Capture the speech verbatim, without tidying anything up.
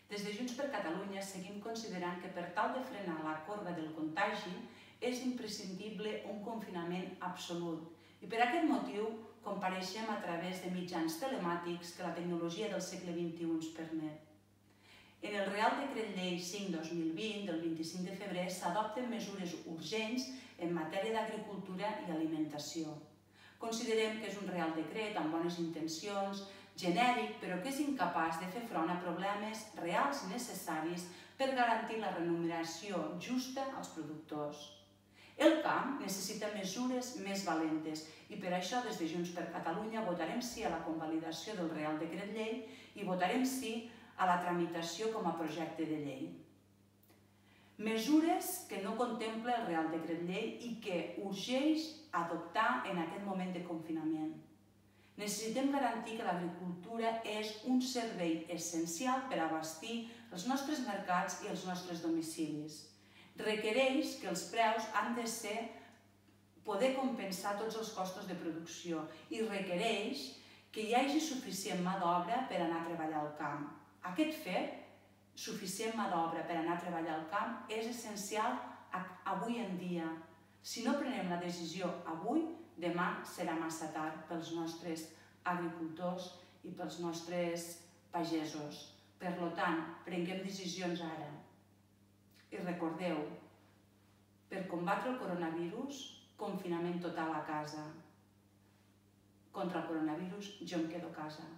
Des de Junts per Catalunya seguim considerant que per tal de frenar la corba del contagi és imprescindible un confinament absolut i per aquest motiu compareixem a través de mitjans telemàtics que la tecnologia del segle vint-i-u ens permet. En el Real Decret Llei cinc dos mil vint del vint-i-cinc de febrer s'adopten mesures urgents en matèria d'agricultura i alimentació. Considerem que és un Real Decret amb bones intencions, genèric, però que és incapaç de fer front a problemes reals i necessaris per garantir la remuneració justa als productors. El camp necessita mesures més valentes i per això des de Junts per Catalunya votarem sí a la convalidació del Real Decret Llei i votarem sí a la tramitació com a projecte de llei. Mesures que no contempla el Real Decret Llei i que urgeix adoptar en aquest moment de confinament. Necessitem garantir que l'agricultura és un servei essencial per abastir els nostres mercats i els nostres domicilis. Requereix que els preus han de ser poder compensar tots els costos de producció i requereix que hi hagi suficient mà d'obra per anar a treballar al camp. Aquest fet, suficient mà d'obra per anar a treballar al camp, és essencial avui en dia. Si no prenem la decisió avui, demà serà massa tard pels nostres agricultors i pels nostres pagesos. Per tant, prenguem decisions ara. I recordeu, per combatre el coronavirus, confinament total a casa. Contra el coronavirus, jo em quedo a casa.